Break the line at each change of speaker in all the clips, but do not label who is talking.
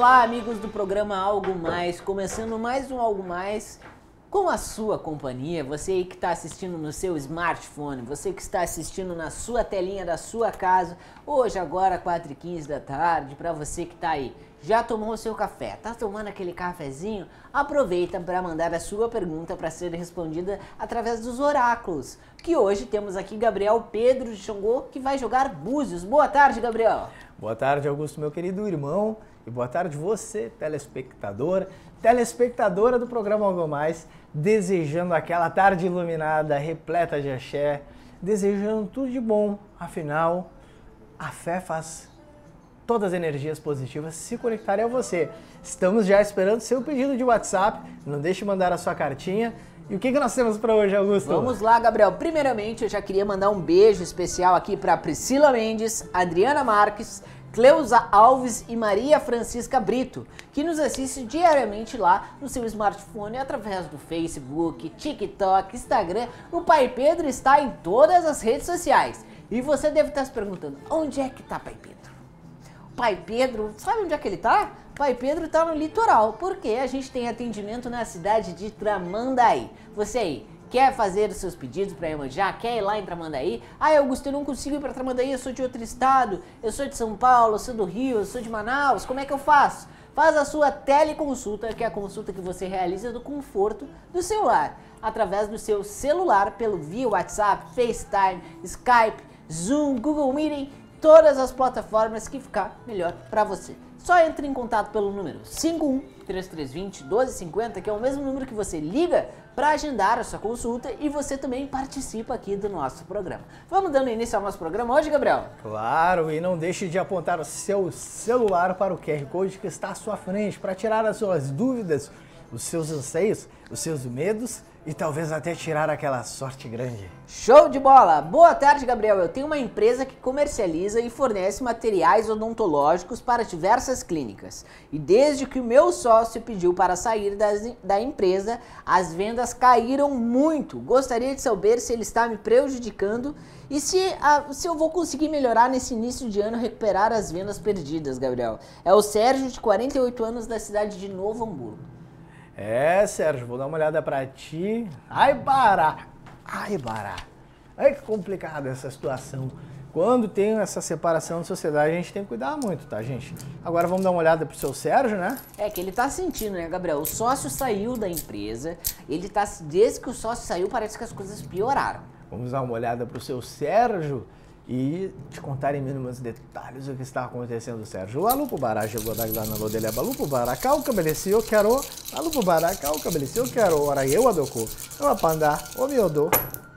Olá, amigos do programa Algo Mais, começando mais um Algo Mais com a sua companhia, você aí que está assistindo no seu smartphone, você que está assistindo na sua telinha da sua casa, hoje agora 4h15 da tarde, para você que está aí, já tomou o seu café, tá tomando aquele cafezinho? Aproveita para mandar a sua pergunta para ser respondida através dos oráculos, que hoje temos aqui Gabriel Pedro de Xangô, que vai jogar búzios. Boa tarde, Gabriel.
Boa tarde, Augusto, meu querido irmão, e boa tarde você, telespectadora do programa Algo Mais, desejando aquela tarde iluminada, repleta de axé, desejando tudo de bom, afinal, a fé faz todas as energias positivas se conectarem a você. Estamos já esperando seu pedido de WhatsApp, não deixe de mandar a sua cartinha. E o que nós temos para hoje, Augusto?
Vamos lá, Gabriel. Primeiramente, eu já queria mandar um beijo especial aqui para Priscila Mendes, Adriana Marques, Cleusa Alves e Maria Francisca Brito, que nos assiste diariamente lá no seu smartphone através do Facebook, TikTok, Instagram. O Pai Pedro está em todas as redes sociais. E você deve estar se perguntando, onde é que está Pai Pedro? Pai Pedro, sabe onde é que ele tá? Pai Pedro tá no litoral, porque a gente tem atendimento na cidade de Tramandaí. Você aí, quer fazer os seus pedidos para Iemanjá? Quer ir lá em Tramandaí? Ah, Augusto, eu não consigo ir para Tramandaí, eu sou de outro estado, eu sou de São Paulo, eu sou do Rio, eu sou de Manaus, como é que eu faço? Faz a sua teleconsulta, que é a consulta que você realiza do conforto do seu lar, através do seu celular, via WhatsApp, FaceTime, Skype, Zoom, Google Meeting, todas as plataformas que ficar melhor para você. Só entre em contato pelo número 51-3320-1250, que é o mesmo número que você liga para agendar a sua consulta, e você também participa aqui do nosso programa. Vamos dando início ao nosso programa hoje, Gabriel?
Claro, e não deixe de apontar o seu celular para o QR Code que está à sua frente, para tirar as suas dúvidas, os seus anseios, os seus medos e talvez até tirar aquela sorte grande.
Show de bola! Boa tarde, Gabriel. Eu tenho uma empresa que comercializa e fornece materiais odontológicos para diversas clínicas. E desde que o meu sócio pediu para sair da empresa, as vendas caíram muito. Gostaria de saber se ele está me prejudicando e se eu vou conseguir melhorar nesse início de ano, recuperar as vendas perdidas, Gabriel. É o Sérgio, de 48 anos, da cidade de Novo Hamburgo.
É, Sérgio, vou dar uma olhada pra ti. Ai, Bará! Ai, que complicada essa situação. Quando tem essa separação de sociedade, a gente tem que cuidar muito, tá, gente? Agora vamos dar uma olhada pro seu Sérgio, né?
É que ele tá sentindo, né, Gabriel? O sócio saiu da empresa, desde que o sócio saiu, parece que as coisas pioraram.
Vamos dar uma olhada pro seu Sérgio e te contar em mínimos detalhes o que está acontecendo, Sérgio. O Alupo Bará chegou da Glana Lodele, Balupo Bará, Cal Cabeleci, eu quero, Alupo Bará, Cal Cabeleci, eu quero, ora eu adocou, eu apandá, o miodô.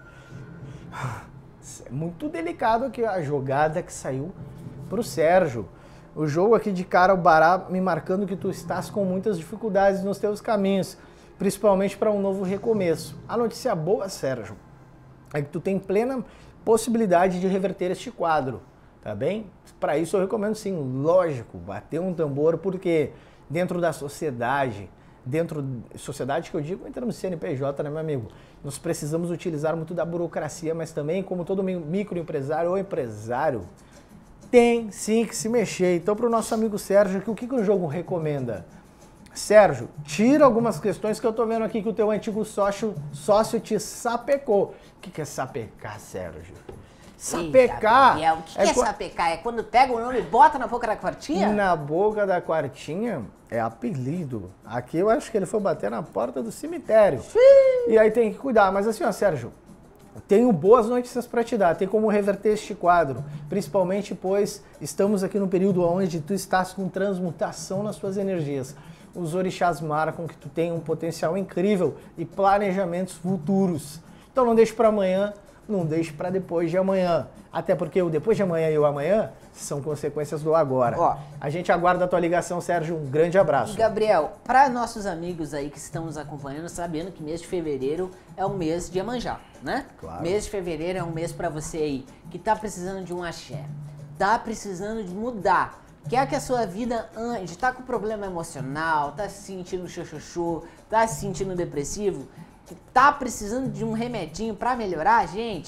É muito delicado aqui a jogada que saiu pro Sérgio. O jogo aqui de cara, o Bará me marcando que tu estás com muitas dificuldades nos teus caminhos, principalmente para um novo recomeço. A notícia boa, Sérgio, é que tu tem plena possibilidade de reverter este quadro, tá bem? Para isso eu recomendo sim, lógico, bater um tambor, porque dentro da sociedade, sociedade que eu digo em termos de CNPJ, né, meu amigo? Nós precisamos utilizar muito da burocracia, mas também, como todo microempresário ou empresário, tem sim que se mexer. Então, para o nosso amigo Sérgio, o que o jogo recomenda? Sérgio, tira algumas questões que eu tô vendo aqui que o teu antigo sócio te sapecou. O que é sapecar, Sérgio? Sapecar!
Eita, o que é sapecar? É quando pega o nome e bota na boca da quartinha?
Na boca da quartinha é apelido. Aqui eu acho que ele foi bater na porta do cemitério. Sim. E aí tem que cuidar. Mas assim, ó, Sérgio, tenho boas notícias para te dar. Tem como reverter este quadro. Principalmente pois estamos aqui no período onde tu estás com transmutação nas tuas energias. Os orixás marcam que tu tem um potencial incrível e planejamentos futuros. Então não deixe para amanhã, não deixe para depois de amanhã. Até porque o depois de amanhã e o amanhã são consequências do agora. Ó, a gente aguarda a tua ligação, Sérgio. Um grande abraço.
Gabriel, para nossos amigos aí que estão nos acompanhando, sabendo que mês de fevereiro é um mês de Iemanjá, né?
Claro.
Mês de fevereiro é um mês para você aí que tá precisando de um axé, tá precisando de mudar. Quer que a sua vida ande, tá com problema emocional, tá se sentindo xoxoxô, tá se sentindo depressivo, tá precisando de um remedinho para melhorar, gente?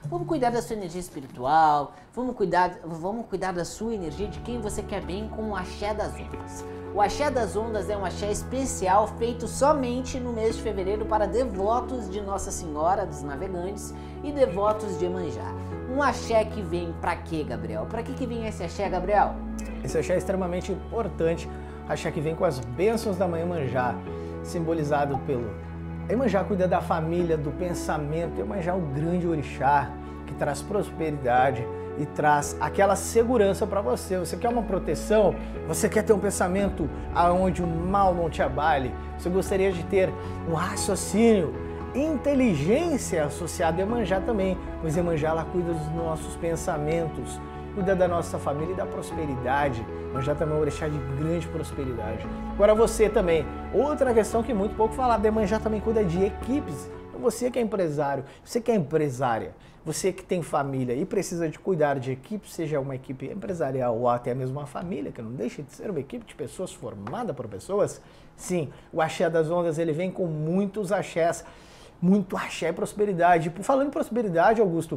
Vamos cuidar da sua energia espiritual, vamos cuidar da sua energia, de quem você quer bem, com o Axé das Ondas. O Axé das Ondas é um axé especial feito somente no mês de fevereiro para devotos de Nossa Senhora dos Navegantes e devotos de Iemanjá. Um axé que vem pra quê, Gabriel? Pra que vem esse axé, Gabriel?
Esse axé é extremamente importante, axé que vem com as bênçãos da Mãe Iemanjá, simbolizado pelo... Iemanjá cuida da família, do pensamento. Iemanjá é o grande orixá que traz prosperidade e traz aquela segurança para você. Você quer uma proteção? Você quer ter um pensamento aonde o mal não te abale? Você gostaria de ter um raciocínio, inteligência associada a Iemanjá também, pois Iemanjá ela cuida dos nossos pensamentos, cuida da nossa família e da prosperidade. Iemanjá também é um orixá de grande prosperidade. Agora você também, outra questão que muito pouco falada, Iemanjá também cuida de equipes. Você que é empresário, você que é empresária, você que tem família e precisa de cuidar de equipe, seja uma equipe empresarial ou até mesmo uma família, que não deixa de ser uma equipe de pessoas formada por pessoas, sim, o Axé das Ondas ele vem com muitos axés, muito axé e prosperidade. Falando em prosperidade, Augusto,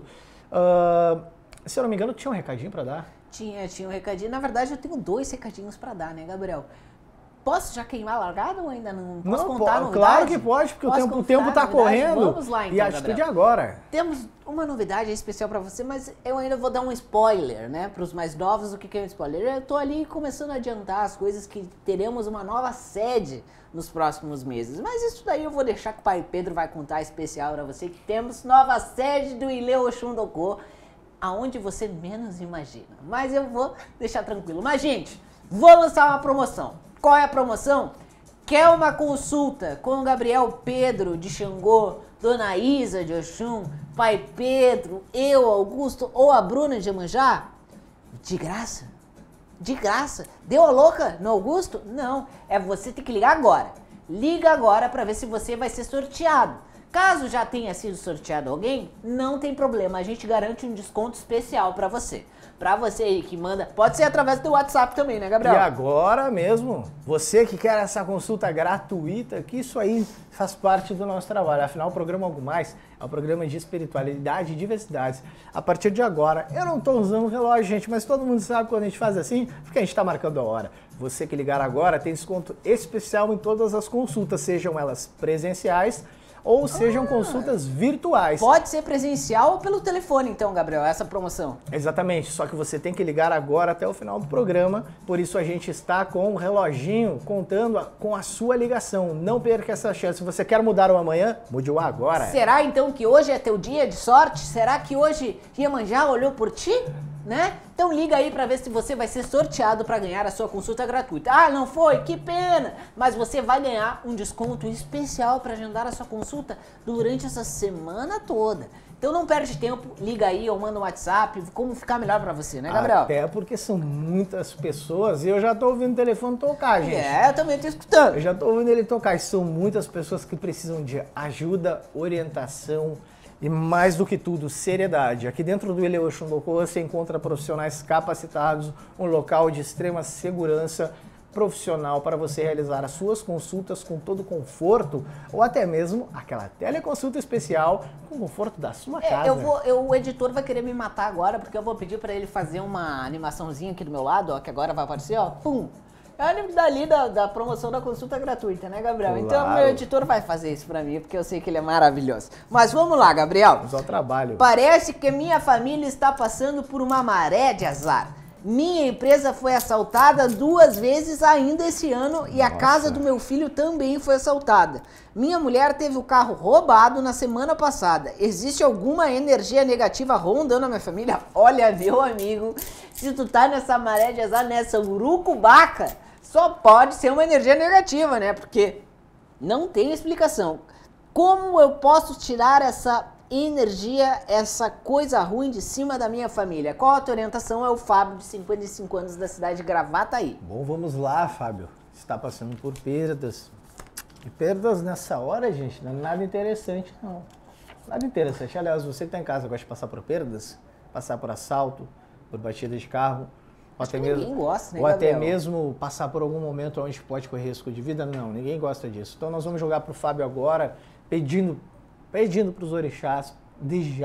se eu não me engano, tinha um recadinho para dar?
Tinha um recadinho. Na verdade, eu tenho 2 recadinhos para dar, né, Gabriel? Posso já queimar a largada ou ainda não? Posso contar a novidade?
Claro que pode, porque o tempo está correndo.
Vamos lá, então,
e a atitude é agora.
Temos uma novidade especial para você, mas eu ainda vou dar um spoiler, né? Para os mais novos, o que é um spoiler? Eu tô ali começando a adiantar as coisas que teremos uma nova sede nos próximos meses. Mas isso daí eu vou deixar que o Pai Pedro vai contar especial para você, que temos nova sede do Ilê Oxundocô, aonde você menos imagina. Mas eu vou deixar tranquilo. Mas, gente, vou lançar uma promoção. Qual é a promoção? Quer uma consulta com o Gabriel Pedro de Xangô, Dona Isa de Oxum, Pai Pedro, eu, Augusto ou a Bruna de Iemanjá? De graça. De graça. Deu a louca no Augusto? Não. É você ter que ligar agora. Liga agora para ver se você vai ser sorteado. Caso já tenha sido sorteado alguém, não tem problema. A gente garante um desconto especial para você. Pra você aí que manda, pode ser através do WhatsApp também, né, Gabriel?
E agora mesmo, você que quer essa consulta gratuita, que isso aí faz parte do nosso trabalho. Afinal, o programa Algo Mais é um programa de espiritualidade e diversidades. A partir de agora, eu não estou usando o relógio, gente, mas todo mundo sabe quando a gente faz assim, porque a gente está marcando a hora. Você que ligar agora tem desconto especial em todas as consultas, sejam elas presenciais ou sejam consultas virtuais.
Pode ser presencial ou pelo telefone, então, Gabriel, essa promoção.
Exatamente, só que você tem que ligar agora até o final do programa, por isso a gente está com o reloginho contando com a sua ligação. Não perca essa chance. Se você quer mudar o amanhã, mude o agora.
Será então que hoje é teu dia de sorte? Será que hoje Iemanjá olhou por ti? Né? Então liga aí para ver se você vai ser sorteado para ganhar a sua consulta gratuita. Ah, não foi? Que pena! Mas você vai ganhar um desconto especial para agendar a sua consulta durante essa semana toda. Então não perde tempo, liga aí ou manda um WhatsApp, como ficar melhor para você, né, Gabriel?
Até porque são muitas pessoas e eu já tô ouvindo o telefone tocar, gente.
É, eu também tô escutando.
Eu já tô ouvindo ele tocar e são muitas pessoas que precisam de ajuda, orientação, e mais do que tudo, seriedade. Aqui dentro do Ilê Oxundocô você encontra profissionais capacitados, um local de extrema segurança profissional para você realizar as suas consultas com todo conforto ou até mesmo aquela teleconsulta especial com o conforto da sua casa.
O editor vai querer me matar agora porque eu vou pedir para ele fazer uma animaçãozinha aqui do meu lado, ó, que agora vai aparecer, ó, pum. É dali da promoção da consulta gratuita, né, Gabriel? Claro. Então, meu editor vai fazer isso pra mim, porque eu sei que ele é maravilhoso. Mas vamos lá, Gabriel.
Vamos ao trabalho.
Parece que minha família está passando por uma maré de azar. Minha empresa foi assaltada 2 vezes ainda esse ano e a casa do meu filho também foi assaltada. Minha mulher teve o carro roubado na semana passada. Existe alguma energia negativa rondando a minha família? Olha, meu amigo, se tu tá nessa maré de azar, nessa urucubaca, só pode ser uma energia negativa, né? Porque não tem explicação. Como eu posso tirar essa energia, essa coisa ruim de cima da minha família? Qual a tua orientação? É o Fábio, de 55 anos, da cidade de Gravataí.
Bom, vamos lá, Fábio. Você está passando por perdas. E perdas nessa hora, gente, não é nada interessante, não. Nada interessante. Aliás, você que está em casa gosta de passar por perdas? Passar por assalto, por batida de carro? Ou até mesmo,
ninguém gosta, né,
ou até
Gabriel?
mesmo passar por algum momento onde pode correr risco de vida? Não, ninguém gosta disso. Então nós vamos jogar para o Fábio agora, pedindo para os orixás, desde já, para que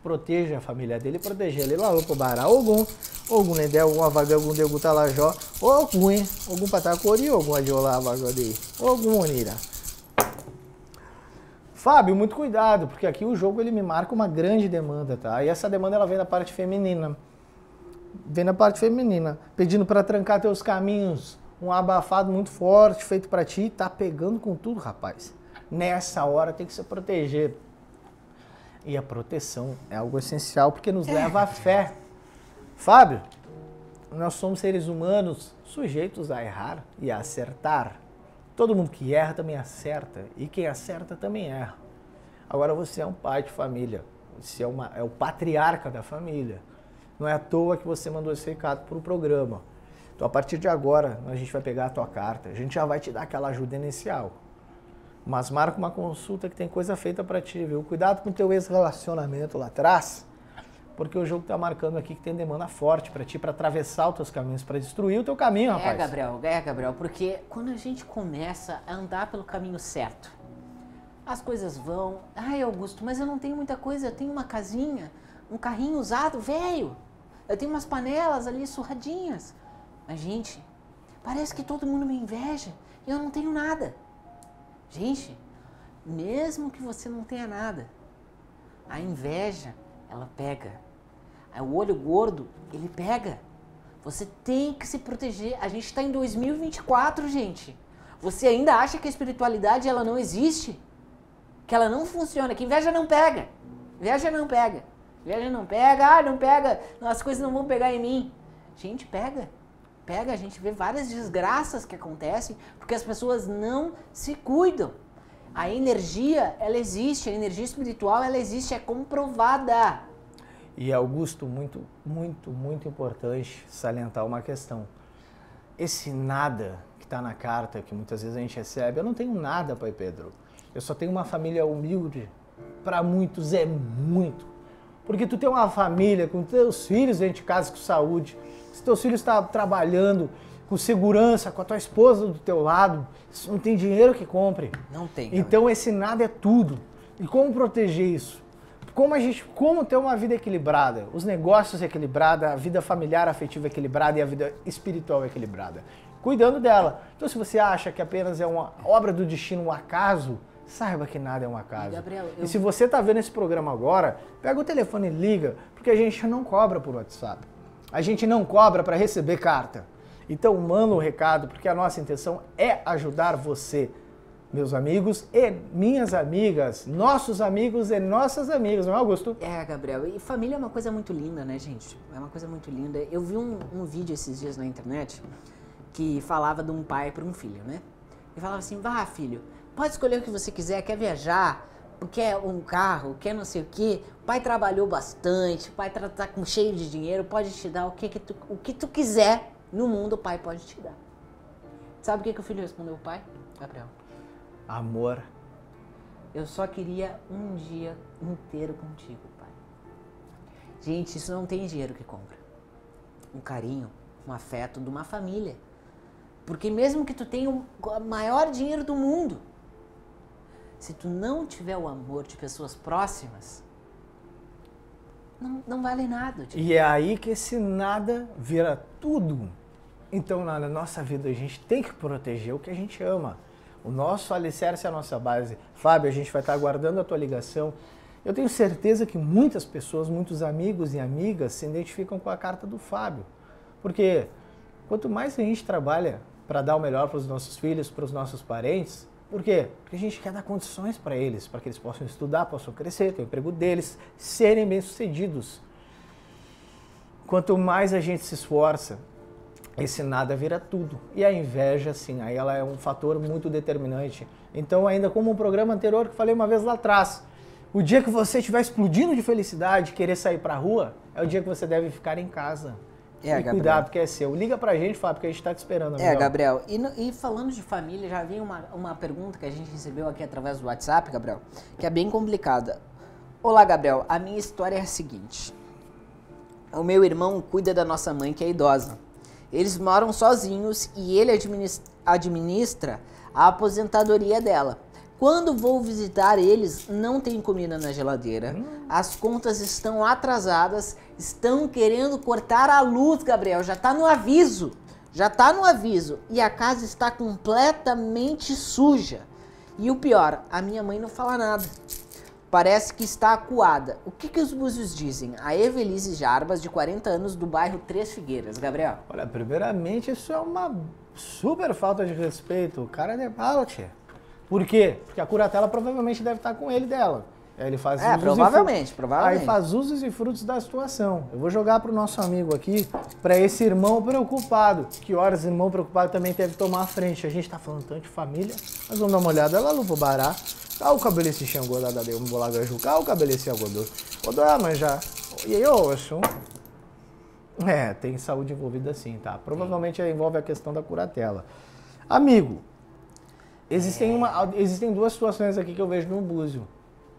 proteja a família dele, proteja ele lá pro Bará Ogum Nendé, algum Avagã, algum Degu Talajó, algum Patacori, algum Adiola Avagode, algum Onira. Fábio, muito cuidado, porque aqui o jogo ele me marca uma grande demanda, tá? E essa demanda ela vem da parte feminina. Pedindo para trancar teus caminhos, um abafado muito forte feito para ti, tá pegando com tudo, rapaz. Nessa hora tem que se proteger. E a proteção é algo essencial porque nos leva à fé. Fábio, nós somos seres humanos sujeitos a errar e a acertar. Todo mundo que erra também acerta e quem acerta também erra. Agora você é um pai de família, você é o patriarca da família. Não é à toa que você mandou esse recado para o programa. Então a partir de agora a gente vai pegar a tua carta, a gente já vai te dar aquela ajuda inicial. Mas marca uma consulta que tem coisa feita pra ti, viu? Cuidado com o teu ex-relacionamento lá atrás, porque o jogo tá marcando aqui que tem demanda forte pra ti, pra atravessar os teus caminhos, pra destruir o teu caminho, rapaz.
Gabriel, porque quando a gente começa a andar pelo caminho certo, as coisas vão... Ai, Augusto, mas eu não tenho muita coisa, eu tenho uma casinha, um carrinho usado, velho. Eu tenho umas panelas ali surradinhas. Mas, gente, parece que todo mundo me inveja e eu não tenho nada. Gente, mesmo que você não tenha nada, a inveja, ela pega. O olho gordo, ele pega. Você tem que se proteger. A gente está em 2024, gente. Você ainda acha que a espiritualidade ela não existe? Que ela não funciona? Que inveja não pega? Inveja não pega. Inveja não pega. Não pega. As coisas não vão pegar em mim. Gente, pega. A gente vê várias desgraças que acontecem porque as pessoas não se cuidam. A energia, ela existe, a energia espiritual, ela existe, é comprovada.
E Augusto, muito importante salientar uma questão. Esse nada que está na carta, que muitas vezes a gente recebe, eu não tenho nada, pai Pedro. Eu só tenho uma família humilde. Para muitos é muito. Porque tu tem uma família com teus filhos dentro de casa com saúde. Se teus filhos estão trabalhando com segurança, com a tua esposa do teu lado, não tem dinheiro que compre.
Não tem.
Então esse nada é tudo. E como proteger isso? Como ter uma vida equilibrada? Os negócios equilibrados, a vida familiar afetiva equilibrada e a vida espiritual equilibrada. Cuidando dela. Então se você acha que apenas é uma obra do destino, um acaso, saiba que nada é um acaso.
Gabriel,
E se você está vendo esse programa agora, pega o telefone e liga, porque a gente não cobra por WhatsApp. A gente não cobra para receber carta. Então manda um recado, porque a nossa intenção é ajudar você, meus amigos e minhas amigas, nossos amigos e nossas amigas, não é, Augusto?
Gabriel, e família é uma coisa muito linda, né, gente? É uma coisa muito linda. Eu vi um vídeo esses dias na internet que falava de um pai para um filho, né? E falava assim, vá filho, pode escolher o que você quiser, quer viajar, quer um carro, quer não sei o quê. O pai trabalhou bastante, o pai tá com cheio de dinheiro, pode te dar o que tu quiser no mundo, o pai pode te dar. Sabe o que o filho respondeu ao pai, Gabriel?
Amor.
Eu só queria um dia inteiro contigo, pai. Gente, isso não tem dinheiro que compra. Um carinho, um afeto de uma família. Porque mesmo que tu tenha o maior dinheiro do mundo, se tu não tiver o amor de pessoas próximas, não vale nada. Tipo.
E é aí que esse nada vira tudo. Então na nossa vida a gente tem que proteger o que a gente ama. O nosso alicerce é a nossa base. Fábio, a gente vai estar aguardando a tua ligação. Eu tenho certeza que muitas pessoas, muitos amigos e amigas se identificam com a carta do Fábio. Porque quanto mais a gente trabalha para dar o melhor para os nossos filhos, para os nossos parentes, por quê? Porque a gente quer dar condições para eles que eles possam estudar, possam crescer, ter o emprego deles, serem bem-sucedidos. Quanto mais a gente se esforça, esse nada vira tudo. E a inveja, sim, aí ela é um fator muito determinante. Então, ainda como um programa anterior que falei uma vez lá atrás, o dia que você estiver explodindo de felicidade, querer sair para a rua, é o dia que você deve ficar em casa. E cuidado, porque é seu. Liga pra gente, Fábio, porque a gente tá te esperando. Amigo.
Gabriel, e falando de família, já vi uma pergunta que a gente recebeu aqui através do WhatsApp, Gabriel, que é bem complicada. Olá, Gabriel, a minha história é a seguinte. O meu irmão cuida da nossa mãe, que é idosa. Eles moram sozinhos e ele administra a aposentadoria dela. Quando vou visitar eles, não tem comida na geladeira. As contas estão atrasadas, estão querendo cortar a luz, Gabriel. Já tá no aviso. Já tá no aviso. E a casa está completamente suja. E o pior, a minha mãe não fala nada. Parece que está acuada. O que os búzios dizem? A Evelise Jarbas, de 40 anos, do bairro Três Figueiras. Gabriel.
Olha, primeiramente, isso é uma super falta de respeito. O cara é de pau, tia. Por quê? Porque a curatela provavelmente deve estar com ele dela. Aí ele faz usos
provavelmente.
Aí faz usos e frutos da situação. Eu vou jogar pro nosso amigo aqui, para esse irmão preocupado. Que horas irmão preocupado também deve tomar a frente. A gente tá falando tanto de família, mas vamos dar uma olhada lá no Bará. Tá o cabelo esse xangô da deu um bolagaju, cá o cabelo esse agodô. Odô, mas já. E aí, ô, Oxum? Tem saúde envolvida sim, tá? Provavelmente envolve a questão da curatela. Amigo, existem duas situações aqui que eu vejo no búzio.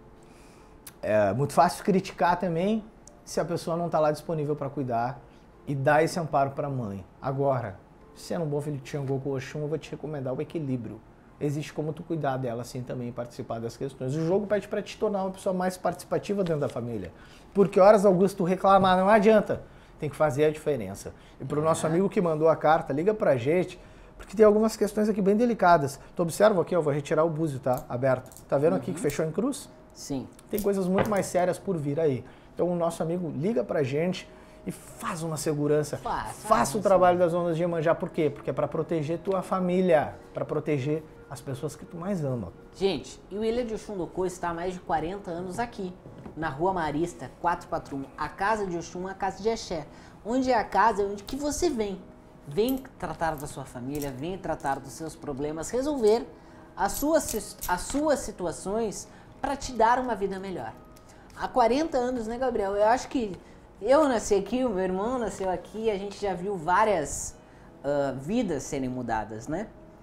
É muito fácil criticar também se a pessoa não está lá disponível para cuidar e dar esse amparo para a mãe. Agora, sendo um bom filho de Xangô com Oxum, eu vou te recomendar o equilíbrio. Existe como tu cuidar dela assim também e participar das questões. O jogo pede para te tornar uma pessoa mais participativa dentro da família. Porque horas, Augusto, reclamar não adianta. Tem que fazer a diferença. E para o nosso amigo que mandou a carta, liga pra gente, porque tem algumas questões aqui bem delicadas. Tu observa aqui, eu vou retirar o búzio, tá? Aberto. Tá vendo aqui que fechou em cruz?
Sim.
Tem coisas muito mais sérias por vir aí. Então o nosso amigo liga pra gente e faz uma segurança. Faça o trabalho das ondas de Iemanjá. Por quê? Porque é para proteger tua família, para proteger as pessoas que tu mais ama.
Gente, e o Ilha de Oxum do Cô está há mais de 40 anos aqui, na Rua Marista, 441, a casa de Oxum, a casa de Axé, onde é a casa onde que você vem. Vem tratar da sua família, vem tratar dos seus problemas, resolver as suas situações para te dar uma vida melhor. Há 40 anos, né, Gabriel? Eu acho que eu nasci aqui, o meu irmão nasceu aqui, a gente já viu várias vidas serem mudadas, né?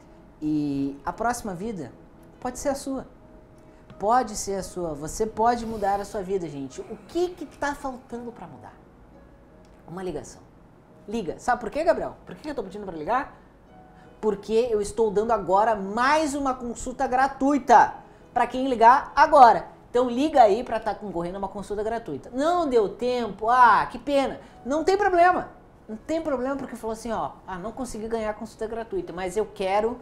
E a próxima vida pode ser a sua. Pode ser a sua. Você pode mudar a sua vida, gente. O que tá faltando para mudar? Uma ligação. Liga. Sabe por quê, Gabriel? Por que eu tô pedindo para ligar? Porque eu estou dando agora mais uma consulta gratuita para quem ligar agora. Então liga aí para estar concorrendo a uma consulta gratuita. Não deu tempo, que pena. Não tem problema. Não tem problema porque falou assim, não consegui ganhar a consulta gratuita, mas eu quero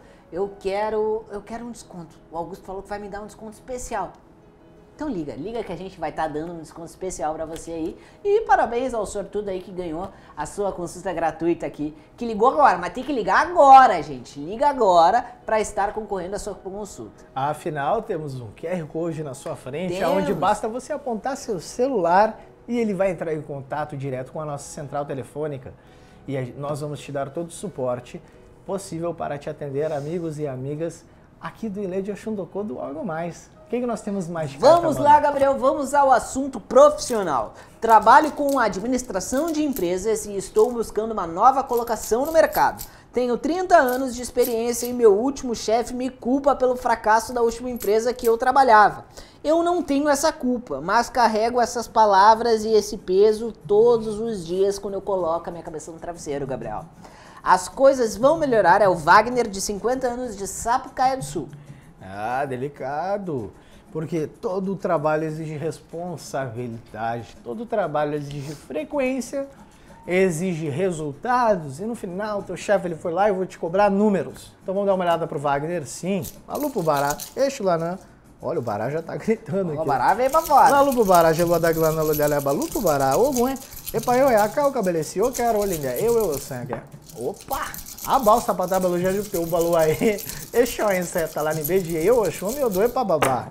um desconto. O Augusto falou que vai me dar um desconto especial. Então liga que a gente vai estar dando um desconto especial para você aí. E parabéns ao sortudo aí que ganhou a sua consulta gratuita aqui, que ligou agora, mas tem que ligar agora, gente. Liga agora para estar concorrendo à sua consulta.
Afinal, temos um QR Code na sua frente, onde basta você apontar seu celular e ele vai entrar em contato direto com a nossa central telefônica. E nós vamos te dar todo o suporte possível para te atender, amigos e amigas, aqui do Ilha de Oxum do Cô do Algo Mais. O que nós temos mais de carta,
Vamos lá, Gabriel, vamos ao assunto profissional. Trabalho com administração de empresas e estou buscando uma nova colocação no mercado. Tenho 30 anos de experiência e meu último chefe me culpa pelo fracasso da última empresa que eu trabalhava. Eu não tenho essa culpa, mas carrego essas palavras e esse peso todos os dias quando eu coloco a minha cabeça no travesseiro, Gabriel. As coisas vão melhorar, é o Wagner, de 50 anos, de Sapucaia do Sul.
Delicado. Porque todo trabalho exige responsabilidade, todo trabalho exige frequência, exige resultados e no final teu chefe ele foi lá e eu vou te cobrar números. Então vamos dar uma olhada pro Wagner, sim. Alô pro Bará, eixo lá, né? Olha, o Bará já tá gritando aqui.
O Bará veio pra fora.
Alô pro Bará, gelou da glana, lulhaleba, alô pro Bará, ô bom, epa, eu cá o cabeleci, eu quero olhinha, eu sangue. Opa! A balsa pra trabalhar já de teu balu aí. Deixa eu insetar lá no BD, eu acho meu doido pra babá.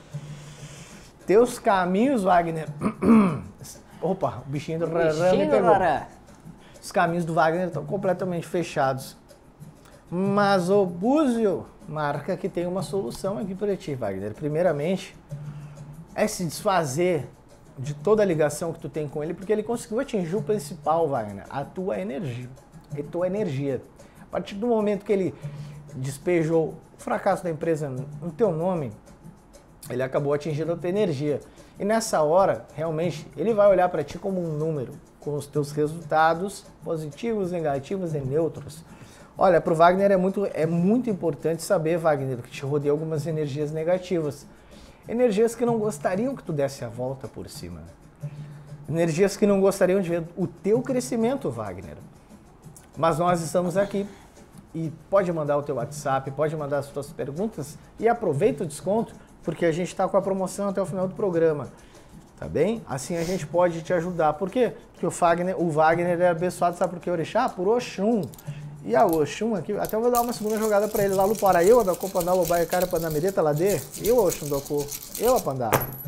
Teus caminhos, Wagner. Opa, o bichinho do Rarã me pegou. Os caminhos do Wagner estão completamente fechados. Mas o Búzio marca que tem uma solução aqui para ti, Wagner. Primeiramente, é se desfazer de toda a ligação que tu tem com ele, porque ele conseguiu atingir o principal, Wagner, a tua energia. E tua energia. A partir do momento que ele despejou o fracasso da empresa no teu nome, ele acabou atingindo a tua energia. E nessa hora, realmente, ele vai olhar para ti como um número, com os teus resultados positivos, negativos e neutros. Olha, pro Wagner é muito importante saber, Wagner, que te rodeia algumas energias negativas. Energias que não gostariam que tu desse a volta por cima. Energias que não gostariam de ver o teu crescimento, Wagner. Mas nós estamos aqui e pode mandar o teu WhatsApp, pode mandar as tuas perguntas e aproveita o desconto, porque a gente está com a promoção até o final do programa, tá bem? Assim a gente pode te ajudar. Por quê? Porque o Wagner é abençoado, sabe por quê, Orixá? Por Oxum. E a Oxum aqui, até eu vou dar uma segunda jogada para ele lá no Pará. Eu, da Copandá, Lobaia, Cara, Panamereta, Ladê. Eu, Oxum, Doku. Eu, Apandá.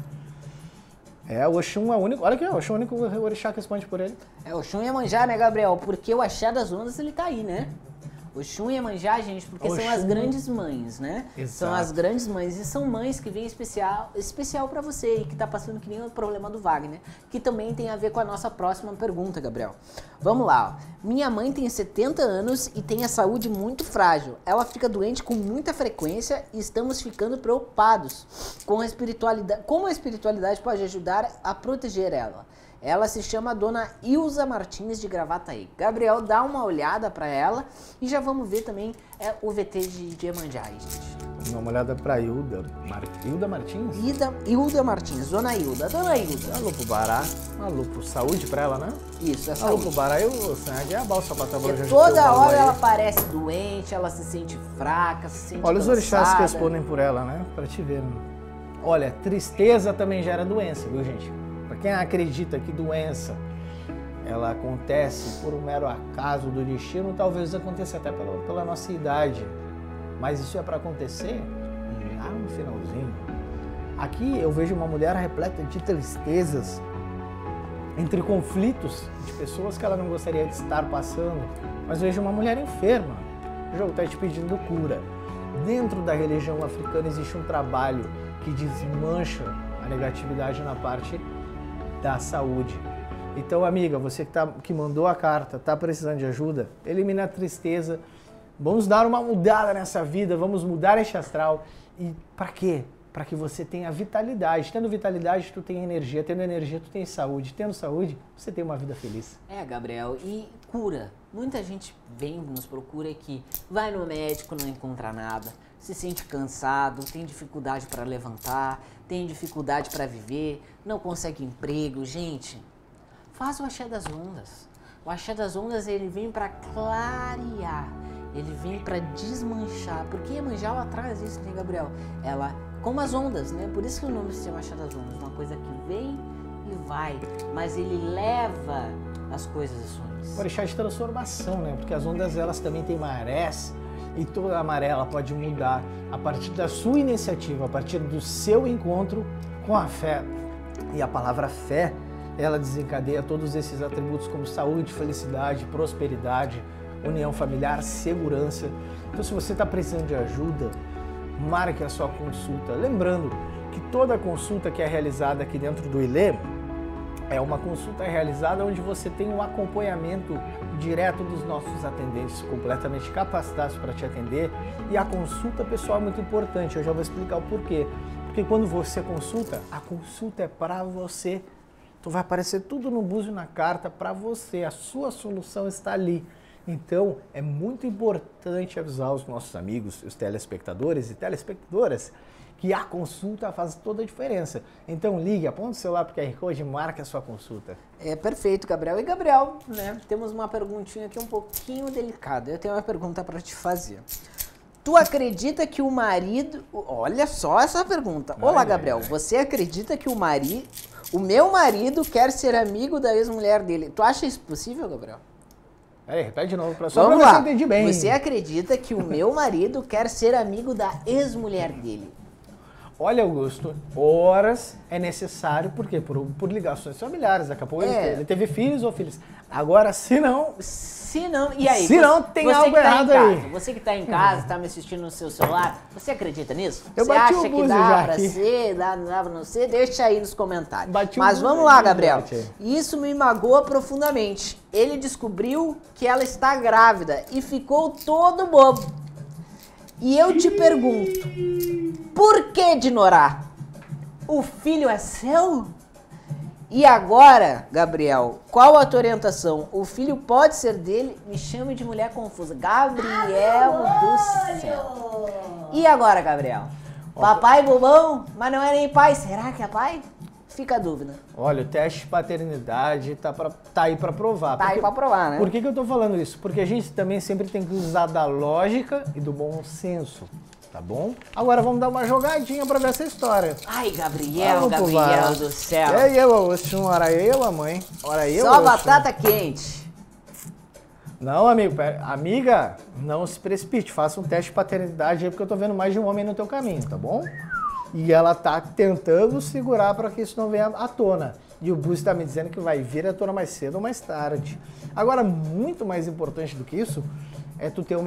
O Oxum é o único. Olha aqui, o Oxum é o único orixá que responde por ele.
O Oxum e Iemanjá, né, Gabriel? Porque o axé das ondas, ele tá aí, né? Oxum e Iemanjá, gente, porque
Oxum.
são as grandes mães, né?
Exato.
São as grandes mães. E são mães que vêm especial pra você e que tá passando que nem o problema do Wagner, que também tem a ver com a nossa próxima pergunta, Gabriel. Vamos lá, ó. Minha mãe tem 70 anos e tem a saúde muito frágil. Ela fica doente com muita frequência e estamos ficando preocupados com a espiritualidade. Como a espiritualidade pode ajudar a proteger ela? Ela se chama Dona Ilza Martins de Gravataí. Gabriel, dá uma olhada pra ela e já vamos ver também o VT de Iemanjá, gente.
Dá uma olhada pra Hilda Martins?
Hilda Martins, Dona Hilda.
Alô pro Bará, alô pro saúde pra ela, né?
Isso, é
Alô
saúde.
pro Bará, aqui é a balsa pra trabalhar.
Porque toda hora ela parece doente, ela se sente fraca, se sente
Olha os orixás que
cansada.
respondem por ela, né? Pra te ver. Né? Olha, tristeza também gera doença, viu, gente? Pra quem acredita que doença ela acontece por um mero acaso do destino, talvez aconteça até pela nossa idade. Mas isso é para acontecer lá no finalzinho. Aqui eu vejo uma mulher repleta de tristezas, entre conflitos de pessoas que ela não gostaria de estar passando, mas vejo uma mulher enferma. O jogo está te pedindo cura. Dentro da religião africana existe um trabalho que desmancha a negatividade na parte da saúde. Então, amiga, você que mandou a carta, está precisando de ajuda, elimina a tristeza. Vamos dar uma mudada nessa vida, vamos mudar este astral. E para quê? Para que você tenha vitalidade. Tendo vitalidade, tu tem energia. Tendo energia, tu tem saúde. Tendo saúde, você tem uma vida feliz.
Gabriel, e cura. Muita gente vem, nos procura aqui, vai no médico, não encontra nada, se sente cansado, tem dificuldade para levantar, tem dificuldade para viver, não consegue emprego. Gente, faz o axé das ondas. O axé das ondas, ele vem para clarear. Ele vem para desmanchar, porque Iemanjá ela traz isso, né, Gabriel? Ela, como as ondas, né? Por isso que o nome se chama Axé das Ondas, uma coisa que vem e vai, mas ele leva as coisas às suas.
O orixá de transformação, né? Porque as ondas, elas também têm marés, e toda a maré ela pode mudar a partir da sua iniciativa, a partir do seu encontro com a fé. E a palavra fé, ela desencadeia todos esses atributos como saúde, felicidade, prosperidade, união familiar, segurança. Então, se você está precisando de ajuda, marque a sua consulta. Lembrando que toda consulta que é realizada aqui dentro do ILE é uma consulta realizada onde você tem um acompanhamento direto dos nossos atendentes, completamente capacitados para te atender. E a consulta pessoal é muito importante, eu já vou explicar o porquê. Porque quando você consulta, a consulta é para você. Então vai aparecer tudo no búzio na carta para você, a sua solução está ali. Então, é muito importante avisar os nossos amigos, os telespectadores e telespectadoras, que a consulta faz toda a diferença. Então, ligue, aponta o celular para o QR Code e marque a sua consulta.
Perfeito, Gabriel. E, Gabriel, né, temos uma perguntinha aqui um pouquinho delicada. Eu tenho uma pergunta para te fazer. Tu acredita que o marido... Olha só essa pergunta. Olá, Gabriel. Você acredita que o meu marido quer ser amigo da ex-mulher dele? Tu acha isso possível, Gabriel?
Peraí, repete de novo,
só pra ver se eu
entendi bem.
Você acredita que o meu marido quer ser amigo da ex-mulher dele?
Olha, Augusto, horas é necessário, por quê? Por ligações familiares. Daqui a pouco ele teve filhos ou filhas. Agora, se não,
e aí?
Se não, tem algo errado aí.
Você que tá em casa, tá me assistindo no seu celular, você acredita nisso?
Eu
você
bati
acha
o
que
búzio
dá
já
pra
aqui.
ser, dá pra não ser? Deixa aí nos comentários.
Bati o
Mas
búzio
vamos
aí,
lá, Gabriel.
gente.
Isso me magoa profundamente. Ele descobriu que ela está grávida e ficou todo bobo. E eu te pergunto, por que ignorar? O filho é seu? E agora, Gabriel, qual a tua orientação? O filho pode ser dele? Me chame de mulher confusa. Gabriel do céu. E agora, Gabriel? Papai bobão, mas não é nem pai. Será que é pai? Fica a dúvida.
Olha, o teste de paternidade tá aí pra provar.
Tá aí pra provar, né?
Por que eu tô falando isso? Porque a gente também sempre tem que usar da lógica e do bom senso. Tá bom? Agora vamos dar uma jogadinha pra ver essa história.
Ai, Gabriel do céu.
É eu, ora eu, a mãe. Ora eu.
Só batata quente.
Não, amigo, amiga, não se precipite. Faça um teste de paternidade aí, porque eu tô vendo mais de um homem no teu caminho, tá bom? E ela tá tentando segurar para que isso não venha à tona. E o Bruce tá me dizendo que vai vir à tona mais cedo ou mais tarde. Agora, muito mais importante do que isso, é tu ter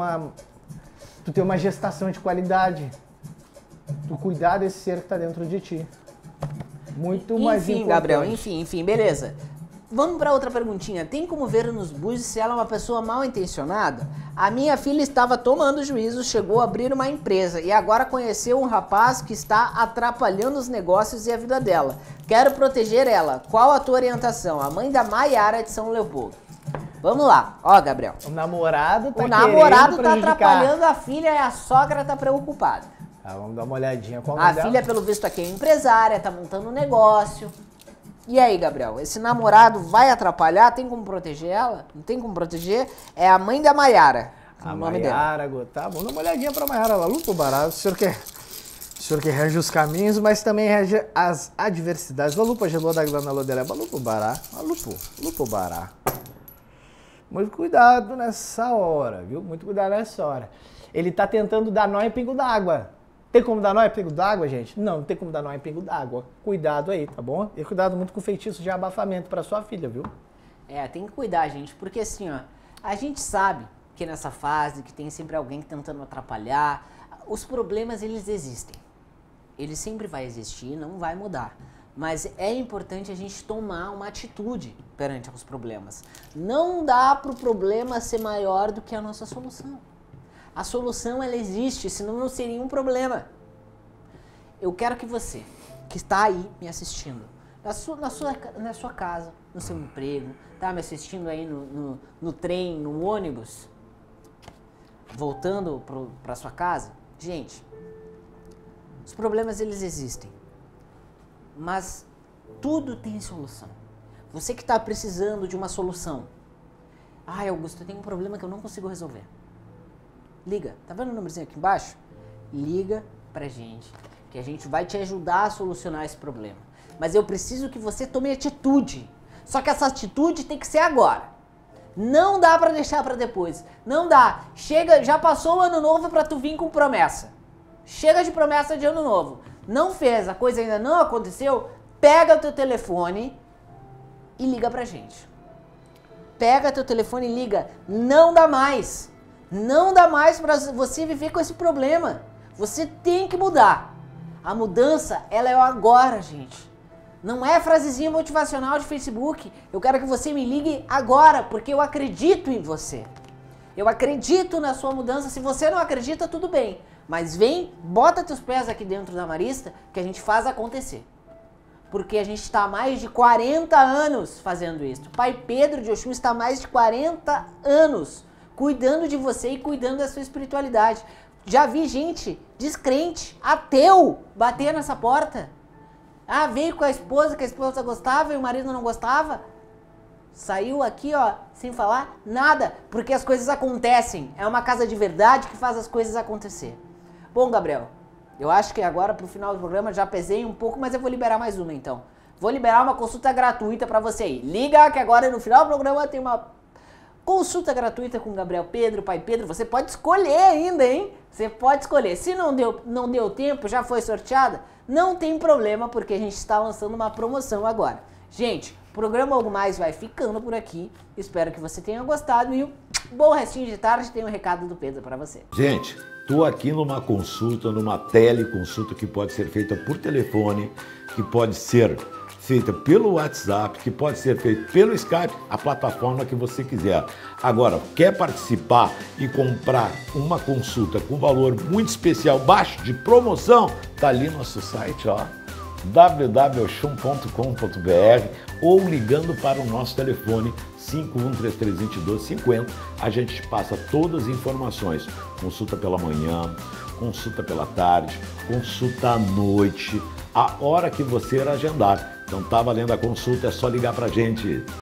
uma gestação de qualidade. Tu cuidar desse ser que tá dentro de ti. Muito mais importante.
Enfim, Gabriel, enfim, beleza. Vamos para outra perguntinha. Tem como ver nos Búzios se ela é uma pessoa mal intencionada? A minha filha estava tomando juízo, chegou a abrir uma empresa e agora conheceu um rapaz que está atrapalhando os negócios e a vida dela. Quero proteger ela. Qual a tua orientação? A mãe da Maiara de São Leopoldo. Vamos lá. Ó, Gabriel.
O namorado tá
atrapalhando a filha e a sogra tá preocupada.
Tá, vamos dar uma olhadinha. Qual
a filha, pelo visto, aqui é empresária, tá montando um negócio. E aí, Gabriel, esse namorado vai atrapalhar? Tem como proteger ela? Não tem como proteger? É a mãe da Maiara.
A Maiara, tá? Vamos dar uma olhadinha pra Maiara. Ela luta o barato. O senhor que rege os caminhos, mas também rege as adversidades. Valupa gelou da glândula dela. Valupa o bará. Valupa o bará. Muito cuidado nessa hora, viu? Muito cuidado nessa hora. Ele tá tentando dar nó em pingo d'água. Tem como dar nó em pingo d'água, gente? Não tem como dar nó em pingo d'água. Cuidado aí, tá bom? E cuidado muito com feitiço de abafamento pra sua filha, viu?
É, tem que cuidar, gente, porque assim, ó, a gente sabe que nessa fase, que tem sempre alguém tentando atrapalhar, os problemas, eles existem. Eles sempre vai existir, não vai mudar. Mas é importante a gente tomar uma atitude perante os problemas. Não dá pro problema ser maior do que a nossa solução. A solução, ela existe, senão não seria um problema. Eu quero que você, que está aí me assistindo, na sua casa, no seu emprego, tá me assistindo aí no trem, no ônibus, voltando para sua casa, gente, os problemas, eles existem, mas tudo tem solução. Você que está precisando de uma solução. Ah, Augusto, eu tenho um problema que eu não consigo resolver. Liga, tá vendo o númerozinho aqui embaixo? Liga pra gente, que a gente vai te ajudar a solucionar esse problema. Mas eu preciso que você tome atitude. Só que essa atitude tem que ser agora. Não dá pra deixar pra depois. Não dá. Chega, já passou o ano novo pra tu vir com promessa. Chega de promessa de ano novo. Não fez, a coisa ainda não aconteceu, pega o teu telefone e liga pra gente. Pega teu telefone e liga. Não dá mais. Não dá mais pra você viver com esse problema. Você tem que mudar. A mudança, ela é agora, gente. Não é frasezinha motivacional de Facebook. Eu quero que você me ligue agora, porque eu acredito em você. Eu acredito na sua mudança. Se você não acredita, tudo bem. Mas vem, bota teus pés aqui dentro da Marista, que a gente faz acontecer. Porque a gente está há mais de 40 anos fazendo isso. O Pai Pedro de Oxum está há mais de 40 anos cuidando de você e cuidando da sua espiritualidade. Já vi gente descrente, ateu, bater nessa porta. Ah, veio com a esposa, que a esposa gostava e o marido não gostava. Saiu aqui, ó, sem falar nada, porque as coisas acontecem. É uma casa de verdade que faz as coisas acontecer. Bom, Gabriel, eu acho que agora pro final do programa já pesei um pouco, mas eu vou liberar mais uma então. Vou liberar uma consulta gratuita pra você aí. Liga que agora no final do programa tem uma consulta gratuita com Gabriel Pedro, Pai Pedro. Você pode escolher ainda, hein? Você pode escolher. Se não deu tempo, já foi sorteada, não tem problema, porque a gente está lançando uma promoção agora. Gente, o programa Algo Mais vai ficando por aqui. Espero que você tenha gostado e um bom restinho de tarde. Tem um recado do Pedro para você.
Gente, estou aqui numa consulta, numa teleconsulta que pode ser feita por telefone, que pode ser feita pelo WhatsApp, que pode ser feita pelo Skype, a plataforma que você quiser. Agora, quer participar e comprar uma consulta com valor muito especial, baixo, de promoção? Tá ali no nosso site, ó. www.chum.com.br ou ligando para o nosso telefone 5133201250. A gente te passa todas as informações. Consulta pela manhã, consulta pela tarde, consulta à noite, a hora que você agendar. Então tá valendo a consulta, é só ligar pra gente.